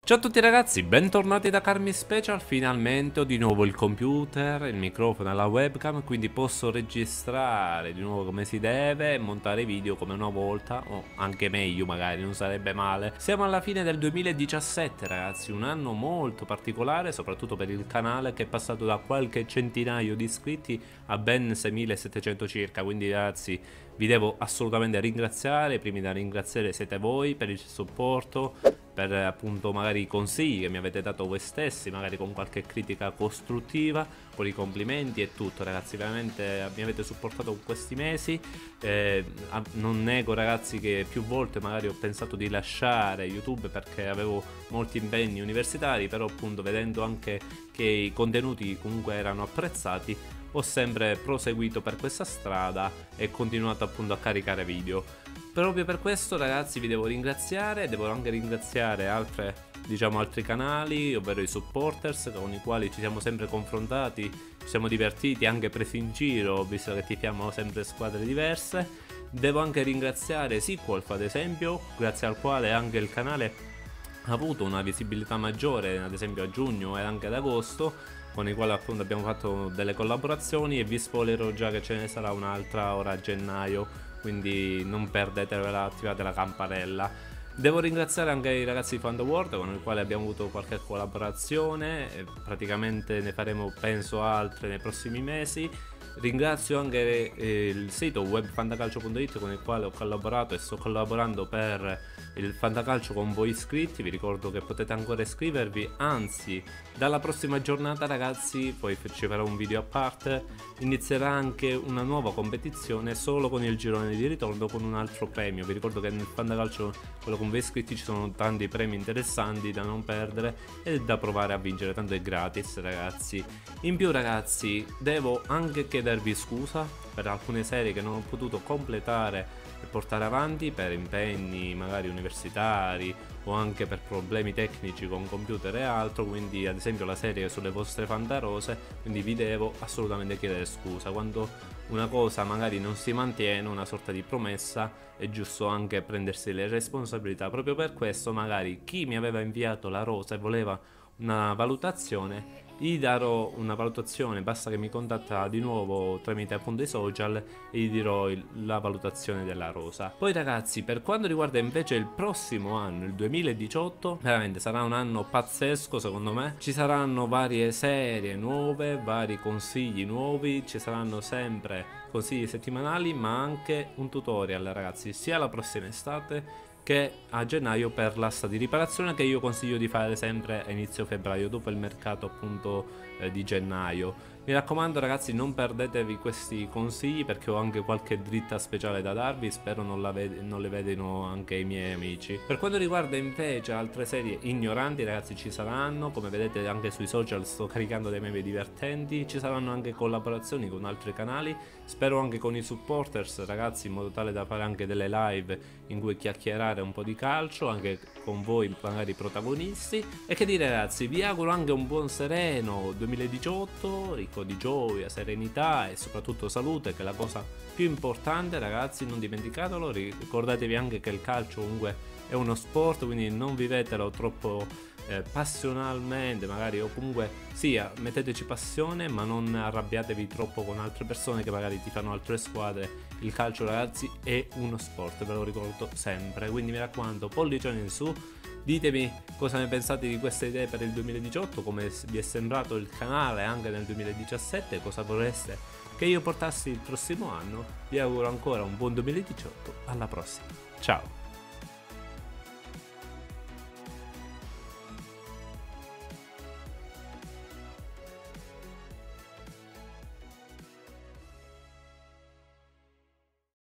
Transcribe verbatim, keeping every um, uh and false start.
Ciao a tutti ragazzi, bentornati da Carmi Special. Finalmente ho di nuovo il computer, il microfono e la webcam, quindi posso registrare di nuovo come si deve e montare video come una volta, o anche meglio magari, non sarebbe male. Siamo alla fine del duemiladiciassette ragazzi, un anno molto particolare soprattutto per il canale, che è passato da qualche centinaio di iscritti a ben seimilasettecento circa, quindi ragazzi vi devo assolutamente ringraziare. I primi da ringraziare siete voi per il supporto, per appunto magari i consigli che mi avete dato voi stessi, magari con qualche critica costruttiva, con i complimenti e tutto ragazzi. Veramente mi avete supportato in questi mesi. Eh, non nego ragazzi che più volte magari ho pensato di lasciare YouTube perché avevo molti impegni universitari, però appunto vedendo anche che i contenuti comunque erano apprezzati, ho sempre proseguito per questa strada e continuato appunto a caricare video. Proprio per questo ragazzi vi devo ringraziare, devo anche ringraziare altre, diciamo, altri canali, ovvero i supporters con i quali ci siamo sempre confrontati, ci siamo divertiti, anche presi in giro, visto che tifiamo sempre squadre diverse. Devo anche ringraziare Sequolf ad esempio, grazie al quale anche il canale ha avuto una visibilità maggiore, ad esempio a giugno e anche ad agosto, con i quali appunto abbiamo fatto delle collaborazioni, e vi spoilerò già che ce ne sarà un'altra ora a gennaio, quindi non perdetevela, attivate la campanella. Devo ringraziare anche i ragazzi di Fandoworld con i quali abbiamo avuto qualche collaborazione, e praticamente ne faremo penso altre nei prossimi mesi. Ringrazio anche eh, il sito webfantacalcio punto it con il quale ho collaborato e sto collaborando per il Fantacalcio con voi iscritti. Vi ricordo che potete ancora iscrivervi, anzi dalla prossima giornata ragazzi, poi ci farò un video a parte, inizierà anche una nuova competizione solo con il girone di ritorno con un altro premio. Vi ricordo che nel Fantacalcio, quello con voi iscritti, ci sono tanti premi interessanti da non perdere e da provare a vincere, tanto è gratis ragazzi. In più ragazzi devo anche chiedervi scusa per alcune serie che non ho potuto completare e portare avanti per impegni magari universitari o anche per problemi tecnici con computer e altro, quindi ad esempio la serie sulle vostre fantarose, quindi vi devo assolutamente chiedere scusa. Quando una cosa magari non si mantiene, una sorta di promessa, è giusto anche prendersi le responsabilità. Proprio per questo magari chi mi aveva inviato la rosa e voleva una valutazione, gli darò una valutazione, basta che mi contatta di nuovo tramite appunto i social e gli dirò il, la valutazione della rosa. Poi ragazzi, per quanto riguarda invece il prossimo anno, il duemiladiciotto, veramente sarà un anno pazzesco secondo me. Ci saranno varie serie nuove, vari consigli nuovi, ci saranno sempre consigli settimanali, ma anche un tutorial ragazzi, sia la prossima estate che a gennaio per l'asta di riparazione, che io consiglio di fare sempre a inizio febbraio, dopo il mercato appunto eh, di gennaio. Mi raccomando ragazzi, non perdetevi questi consigli perché ho anche qualche dritta speciale da darvi, spero non, la ved non le vedano anche i miei amici. Per quanto riguarda invece altre serie ignoranti ragazzi, ci saranno, come vedete anche sui social sto caricando dei meme divertenti, ci saranno anche collaborazioni con altri canali, spero anche con i supporters ragazzi, in modo tale da fare anche delle live in cui chiacchierare un po' di calcio, anche con voi magari protagonisti. E che dire ragazzi, vi auguro anche un buon sereno duemiladiciotto, ricco di gioia, serenità e soprattutto salute, che è la cosa più importante ragazzi, non dimenticatelo. Ricordatevi anche che il calcio comunque è uno sport, quindi non vivetelo troppo eh, passionalmente magari, o comunque sia metteteci passione, ma non arrabbiatevi troppo con altre persone che magari ti fanno altre squadre. Il calcio ragazzi è uno sport, ve lo ricordo sempre, quindi mi raccomando, pollicione in su. Ditemi cosa ne pensate di queste idee per il duemiladiciotto, come vi è sembrato il canale anche nel duemiladiciassette, cosa vorreste che io portassi il prossimo anno. Vi auguro ancora un buon duemiladiciotto, alla prossima, ciao!